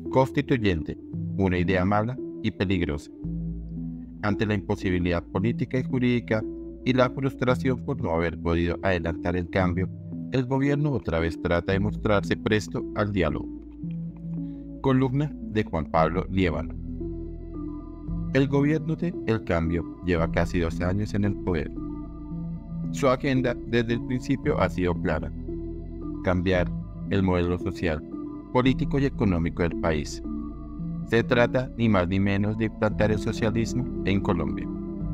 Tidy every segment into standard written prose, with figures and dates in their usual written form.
Constituyente, una idea mala y peligrosa. Ante la imposibilidad política y jurídica y la frustración por no haber podido adelantar el cambio, el gobierno otra vez trata de mostrarse presto al diálogo. Columna de Juan Pablo Liévano. El gobierno de El Cambio lleva casi 2 años en el poder. Su agenda desde el principio ha sido clara: cambiar el modelo social, político y económico del país. Se trata ni más ni menos de implantar el socialismo en Colombia.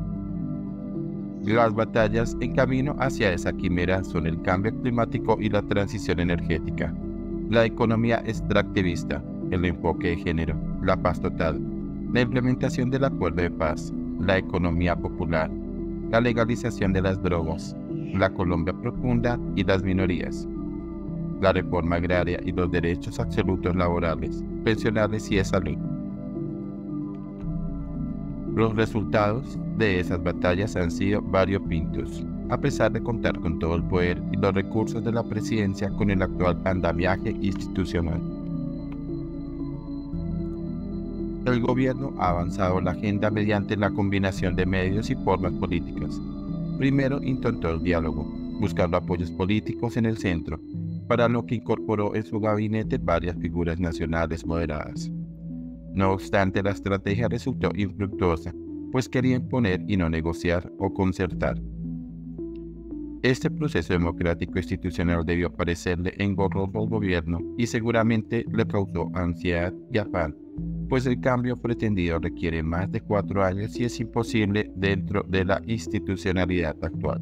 Las batallas en camino hacia esa quimera son el cambio climático y la transición energética, la economía extractivista, el enfoque de género, la paz total, la implementación del acuerdo de paz, la economía popular, la legalización de las drogas, la Colombia profunda y las minorías, la reforma agraria y los derechos absolutos laborales, pensionales y de salud. Los resultados de esas batallas han sido variopintos, a pesar de contar con todo el poder y los recursos de la presidencia con el actual andamiaje institucional. El gobierno ha avanzado la agenda mediante la combinación de medios y formas políticas. Primero intentó el diálogo, buscando apoyos políticos en el centro, para lo que incorporó en su gabinete varias figuras nacionales moderadas. No obstante, la estrategia resultó infructuosa, pues quería imponer y no negociar o concertar. Este proceso democrático institucional debió parecerle engorroso al gobierno y seguramente le causó ansiedad y afán, pues el cambio pretendido requiere más de 4 años y es imposible dentro de la institucionalidad actual.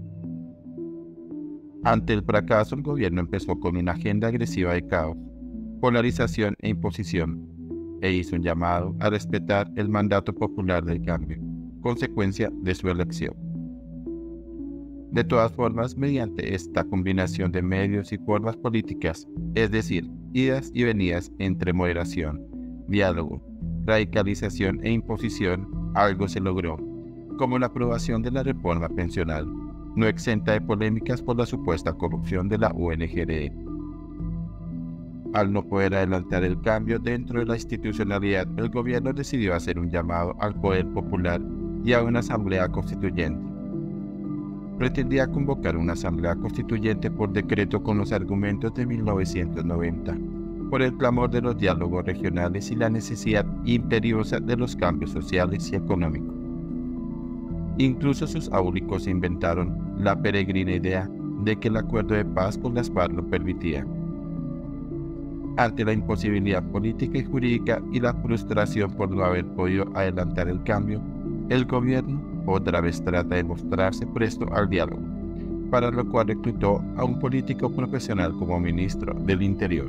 Ante el fracaso, el gobierno empezó con una agenda agresiva de caos, polarización e imposición, e hizo un llamado a respetar el mandato popular del cambio, consecuencia de su elección. De todas formas, mediante esta combinación de medios y formas políticas, es decir, idas y venidas entre moderación, diálogo, radicalización e imposición, algo se logró, como la aprobación de la reforma pensional, no exenta de polémicas por la supuesta corrupción de la UNGRE. Al no poder adelantar el cambio dentro de la institucionalidad, el gobierno decidió hacer un llamado al poder popular y a una asamblea constituyente. Pretendía convocar una asamblea constituyente por decreto con los argumentos de 1990, por el clamor de los diálogos regionales y la necesidad imperiosa de los cambios sociales y económicos. Incluso sus áulicos inventaron la peregrina idea de que el acuerdo de paz con las FARC lo permitía. Ante la imposibilidad política y jurídica y la frustración por no haber podido adelantar el cambio, el gobierno otra vez trata de mostrarse presto al diálogo, para lo cual reclutó a un político profesional como ministro del Interior.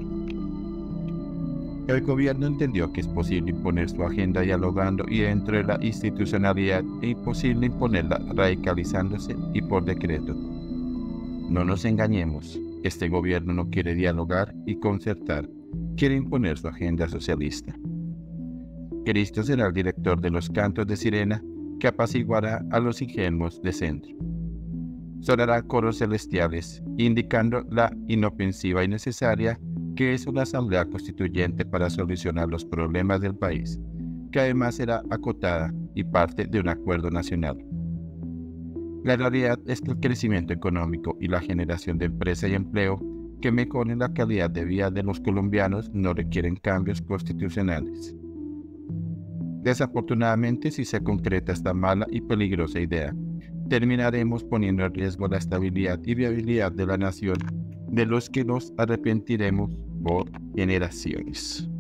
El gobierno entendió que es posible imponer su agenda dialogando y dentro de la institucionalidad e imposible imponerla radicalizándose y por decreto. No nos engañemos, este gobierno no quiere dialogar y concertar, quiere imponer su agenda socialista. Cristo será el director de los cantos de sirena que apaciguará a los ingenuos de centro. Sonarán coros celestiales, indicando la inofensiva y necesaria que es una asamblea constituyente para solucionar los problemas del país, que además será acotada y parte de un acuerdo nacional. La realidad es que el crecimiento económico y la generación de empleo y empleo que mejoren la calidad de vida de los colombianos no requieren cambios constitucionales. Desafortunadamente, si se concreta esta mala y peligrosa idea, terminaremos poniendo en riesgo la estabilidad y viabilidad de la nación, de los que nos arrepentiremos por generaciones.